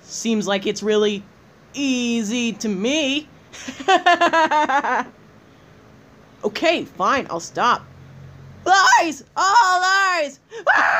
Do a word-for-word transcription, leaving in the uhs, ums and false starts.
Seems like it's really easy to me. Okay, fine, I'll stop. Lies! All lies! Ah!